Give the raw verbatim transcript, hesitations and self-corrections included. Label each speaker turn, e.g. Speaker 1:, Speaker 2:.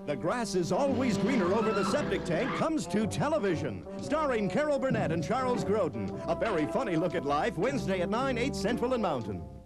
Speaker 1: The Grass is Always Greener Over the Septic Tank comes to television, starring Carol Burnett and Charles Grodin. A very funny look at life, Wednesday at nine, eight Central and Mountain.